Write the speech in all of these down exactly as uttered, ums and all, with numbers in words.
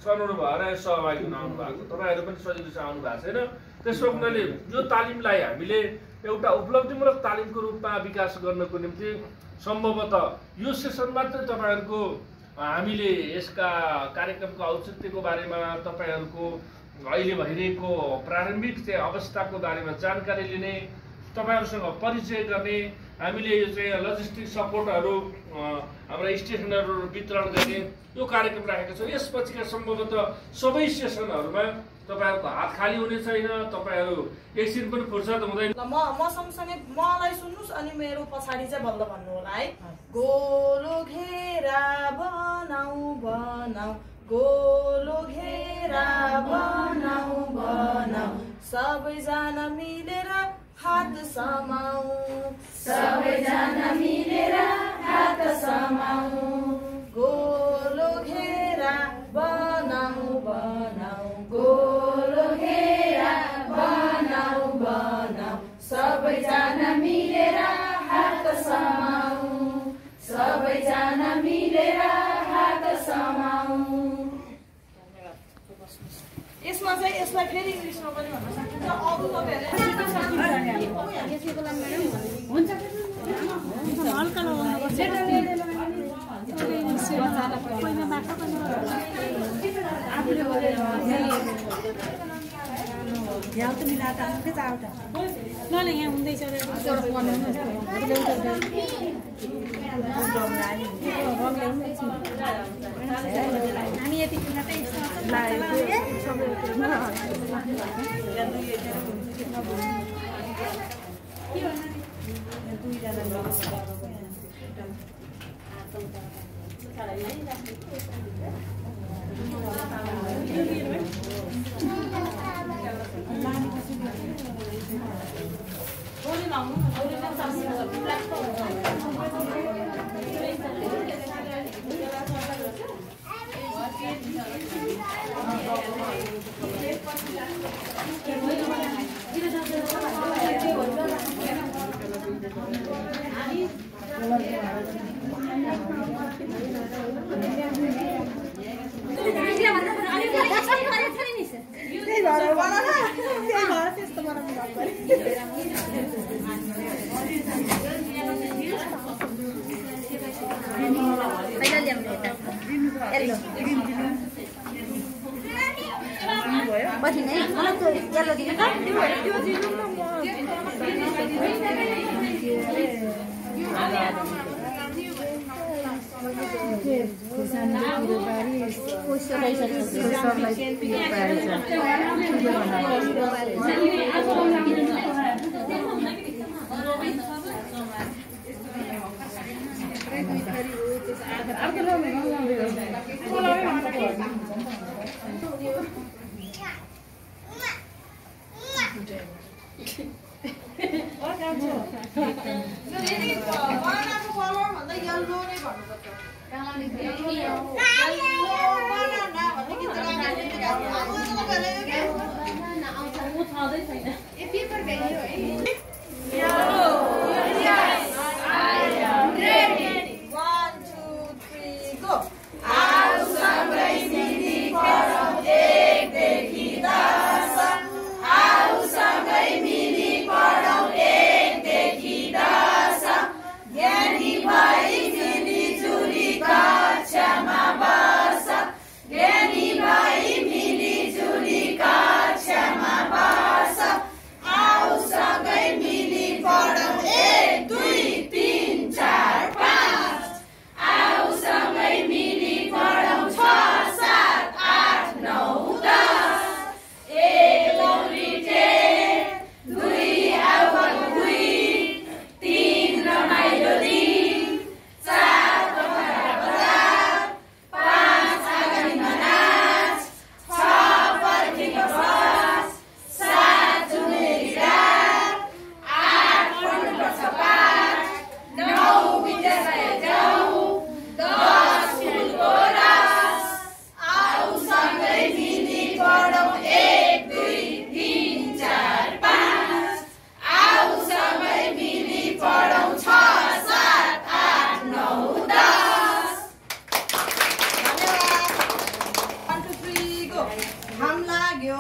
छनौट भएर सहभागी हुन आउनु भएको, तपाईँहरू पनि सजिलोसँग आउनु भएको छैन। त्यसो हुनाले यो तालिमलाई हामीले एउटा उपलब्धिमूलक तालिमको रूपमा विकास गर्नको निम्ति सम्भवतः यो सेसन मात्रै तपाईँहरूको हामीले यसका कार्यक्रमको औचित्यको बारेमा, तपाईँहरूको अहिले भइरहेको प्रारम्भिक चाहिँ अवस्थाको बारेमा जानकारी लिने, तपाईँहरूसँग परिचय गर्ने, हामीले यो चाहिँ लजिस्टिक सपोर्टहरू हाम्रा स्टेसनहरू वितरण गर्ने यो कार्यक्रम राखेका छौँ। यसपछिका सम्भवतः सबै सेसनहरूमा तपाईँहरूको हात खाली हुने छैन, तपाईँहरू एकछिन पनि फुर्सद हुँदैन। म म सँगसँगै मलाई सुन्नुहोस् अनि मेरो पछाडि चाहिँ बल्ल भन्नु होला है। गोलो घेरा बनाऊ बनाऊ, गोलो घेरा बनाऊ बनाऊ, सबैजना मिलेर हात समाऊ, सबैजना मिलेर हात समाऊ, गोलो घेरा बनाऊ बनाऊ, गोलो घेरा बनाऊ बनाऊ, सबैजना मिलेर हात समाऊ, सबैजना मिलेर हात समाऊ। यसमा चाहिँ यसलाई फेरि इङ्ग्लिसमा पनि भन्न सकिन्छ। अरू तपाईँहरूले हुन्छ हल्का लगाउनुपर्छ। यहाँ त मिलाएर आउँछ चारवटा ल ल यहाँ हुँदैछ हामी यति एक दुई तीन चार पाँच आऊ सँगै मिली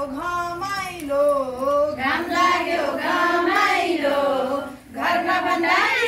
घमाइलो घाम लाग्यो घमाइलो घर नभन्दा